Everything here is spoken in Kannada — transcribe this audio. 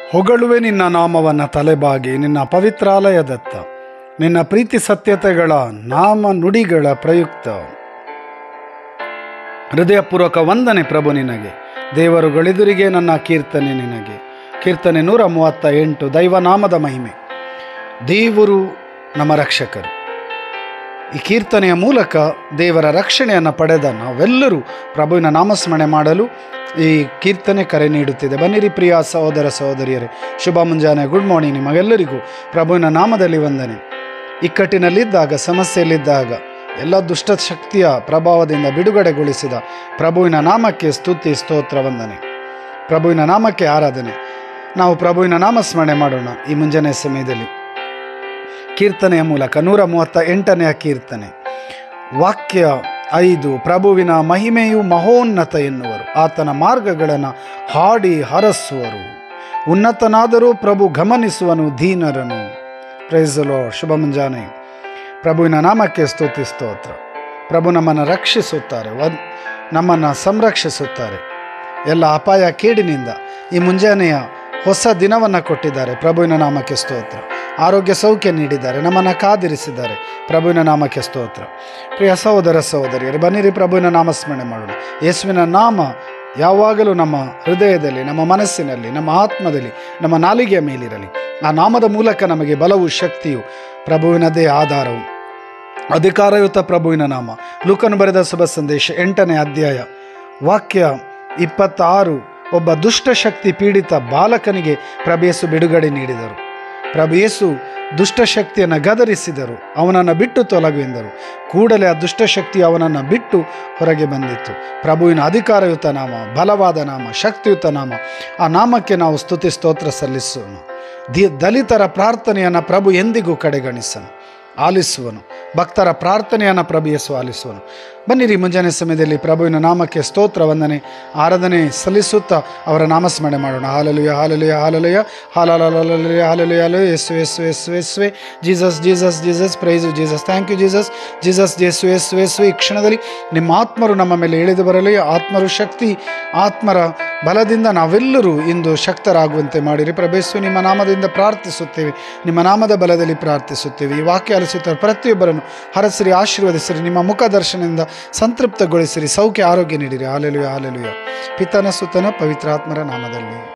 ಹೊಗಳುವೆ ನಿನ್ನ ನಾಮವನ್ನು ತಲೆಬಾಗಿ ನಿನ್ನ ಪವಿತ್ರಾಲಯದತ್ತ, ನಿನ್ನ ಪ್ರೀತಿ ಸತ್ಯತೆಗಳ ನಾಮ ನುಡಿಗಳ ಪ್ರಯುಕ್ತ. ಹೃದಯಪೂರ್ವಕ ವಂದನೆ ಪ್ರಭು ನಿನಗೆ, ದೇವರುಗಳೆದುರಿಗೆ ನನ್ನ ಕೀರ್ತನೆ ನಿನಗೆ. ಕೀರ್ತನೆ 138. ದೈವನಾಮದ ಮಹಿಮೆ. ದೇವರು ನಮ್ಮ ರಕ್ಷಕರು. ಈ ಕೀರ್ತನೆಯ ಮೂಲಕ ದೇವರ ರಕ್ಷಣೆಯನ್ನು ಪಡೆದ ನಾವೆಲ್ಲರೂ ಪ್ರಭುವಿನ ನಾಮಸ್ಮರಣೆ ಮಾಡಲು ಈ ಕೀರ್ತನೆ ಕರೆ ನೀಡುತ್ತಿದೆ. ಬನ್ನಿರಿ ಪ್ರಿಯ ಸಹೋದರ ಸಹೋದರಿಯರೇ, ಶುಭ ಮುಂಜಾನೆ, ಗುಡ್ ಮಾರ್ನಿಂಗ್. ನಿಮಗೆಲ್ಲರಿಗೂ ಪ್ರಭುವಿನ ನಾಮದಲ್ಲಿ ವಂದನೆ. ಇಕ್ಕಟ್ಟಿನಲ್ಲಿದ್ದಾಗ, ಸಮಸ್ಯೆಯಲ್ಲಿದ್ದಾಗ, ಎಲ್ಲ ದುಷ್ಟಶಕ್ತಿಯ ಪ್ರಭಾವದಿಂದ ಬಿಡುಗಡೆಗೊಳಿಸಿದ ಪ್ರಭುವಿನ ನಾಮಕ್ಕೆ ಸ್ತುತಿ, ಸ್ತೋತ್ರ, ವಂದನೆ. ಪ್ರಭುವಿನ ನಾಮಕ್ಕೆ ಆರಾಧನೆ. ನಾವು ಪ್ರಭುವಿನ ನಾಮಸ್ಮರಣೆ ಮಾಡೋಣ ಈ ಮುಂಜಾನೆ ಸಮಯದಲ್ಲಿ. ಕೀರ್ತನೆಯ ಮೂಲಕ 138ನೇ ಕೀರ್ತನೆ, ವಾಕ್ಯ 5. ಪ್ರಭುವಿನ ಮಹಿಮೆಯು ಮಹೋನ್ನತ ಎನ್ನುವರು, ಆತನ ಮಾರ್ಗಗಳನ್ನು ಹಾಡಿ ಹರಸುವರು. ಉನ್ನತನಾದರೂ ಪ್ರಭು ಗಮನಿಸುವನು ದೀನರನು. Praise the lord. ಶುಭ ಮುಂಜಾನೆ. ಪ್ರಭುವಿನ ನಾಮಕ್ಕೆ ಸ್ತುತಿ, ಸ್ತೋತ್ರ. ಪ್ರಭು ನಮ್ಮನ್ನು ರಕ್ಷಿಸುತ್ತಾರೆ, ನಮ್ಮನ್ನು ಸಂರಕ್ಷಿಸುತ್ತಾರೆ. ಎಲ್ಲ ಅಪಾಯ ಕೇಡಿನಿಂದ ಈ ಮುಂಜಾನೆಯ ಹೊಸ ದಿನವನ್ನು ಕೊಟ್ಟಿದ್ದಾರೆ. ಪ್ರಭುವಿನ ನಾಮಕ್ಕೆ ಸ್ತೋತ್ರ. ಆರೋಗ್ಯ ಸೌಖ್ಯ ನೀಡಿದ್ದಾರೆ, ನಮ್ಮನ್ನು ಕಾದಿರಿಸಿದ್ದಾರೆ. ಪ್ರಭುವಿನ ನಾಮಕ್ಕೆ ಸ್ತೋತ್ರ. ಪ್ರಿಯ ಸಹೋದರ ಸಹೋದರಿಯರು, ಬನ್ನಿರಿ ಪ್ರಭುವಿನ ನಾಮಸ್ಮರಣೆ ಮಾಡೋಣ. ಯೇಸುವಿನ ನಾಮ ಯಾವಾಗಲೂ ನಮ್ಮ ಹೃದಯದಲ್ಲಿ, ನಮ್ಮ ಮನಸ್ಸಿನಲ್ಲಿ, ನಮ್ಮ ಆತ್ಮದಲ್ಲಿ, ನಮ್ಮ ನಾಲಿಗೆಯ ಮೇಲಿರಲಿ. ಆ ನಾಮದ ಮೂಲಕ ನಮಗೆ ಬಲವು, ಶಕ್ತಿಯು, ಪ್ರಭುವಿನದೇ ಆಧಾರವು. ಅಧಿಕಾರಯುತ ಪ್ರಭುವಿನ ನಾಮ. ಲೂಕನು ಬರೆದ ಶುಭ ಸಂದೇಶ 8ನೇ ಅಧ್ಯಾಯ ವಾಕ್ಯ 26. ಒಬ್ಬ ದುಷ್ಟಶಕ್ತಿ ಪೀಡಿತ ಬಾಲಕನಿಗೆ ಪ್ರಭುಯೇಸು ಬಿಡುಗಡೆ ನೀಡಿದರು. ಪ್ರಭುಯೇಸು ದುಷ್ಟಶಕ್ತಿಯನ್ನು ಗದರಿಸಿದರು, ಅವನನ್ನು ಬಿಟ್ಟು ತೊಲಗು ಎಂದರು. ಕೂಡಲೇ ಆ ದುಷ್ಟಶಕ್ತಿ ಅವನನ್ನು ಬಿಟ್ಟು ಹೊರಗೆ ಬಂದಿತ್ತು. ಪ್ರಭುವಿನ ಅಧಿಕಾರಯುತ ನಾಮ, ಬಲವಾದ ನಾಮ, ಶಕ್ತಿಯುತ ನಾಮ. ಆ ನಾಮಕ್ಕೆ ನಾವು ಸ್ತುತಿ, ಸ್ತೋತ್ರ ಸಲ್ಲಿಸೋಣ. ದಲಿತರ ಪ್ರಾರ್ಥನೆಯನ್ನು ಪ್ರಭು ಎಂದಿಗೂ ಕಡೆಗಣಿಸನು, ಆಲಿಸುವನು. ಭಕ್ತರ ಪ್ರಾರ್ಥನೆಯನ್ನು ಪ್ರಭು ಯೇಸು ಆಲಿಸುವನು. ಬನ್ನಿರಿ ಮುಂಜಾನೆ ಸಮಯದಲ್ಲಿ ಪ್ರಭುವಿನ ನಾಮಕ್ಕೆ ಸ್ತೋತ್ರ, ವಂದನೆ, ಆರಾಧನೆ ಸಲ್ಲಿಸುತ್ತಾ ಅವರ ನಾಮಸ್ಮರಣೆ ಮಾಡೋಣ. Hallelujah, hallelujah, hallelujah, hallelujah, hallelujah, hallelujah. Yesu, Yesu, Yesu, ಯೇಸುವೇ. Jesus, Jesus, Jesus. Praise Jesus. Thank you Jesus. Jesus, Yesu, Yesu, Yesu. ಈ ಕ್ಷಣದಲ್ಲಿ ನಿಮ್ಮ ಆತ್ಮರು ನಮ್ಮ ಮೇಲೆ ಇಳಿದು ಬರಲಿ. ಆತ್ಮರು ಶಕ್ತಿ, ಆತ್ಮರ ಬಲದಿಂದ ನಾವೆಲ್ಲರೂ ಇಂದು ಶಕ್ತರಾಗುವಂತೆ ಮಾಡಿರಿ. ಪ್ರಭೇಸು, ನಿಮ್ಮ ನಾಮದಿಂದ ಪ್ರಾರ್ಥಿಸುತ್ತೇವೆ, ನಿಮ್ಮ ನಾಮದ ಬಲದಲ್ಲಿ ಪ್ರಾರ್ಥಿಸುತ್ತೇವೆ. ಈ ವಾಕ್ಯ ಆಲಿಸುತ್ತಾರೆ ಪ್ರತಿಯೊಬ್ಬರನ್ನು ಹರಸಿರಿ, ಆಶೀರ್ವದಿಸಿರಿ, ನಿಮ್ಮ ಮುಖ ದರ್ಶನದಿಂದ ಸಂತೃಪ್ತಗೊಳಿಸಿರಿ, ಸೌಖ್ಯ ಆರೋಗ್ಯ ನೀಡಿರಿ. Hallelujah, hallelujah. ಪಿತನ ಸುತನ ಪವಿತ್ರಾತ್ಮರ ನಾಮದಲ್ಲಿ.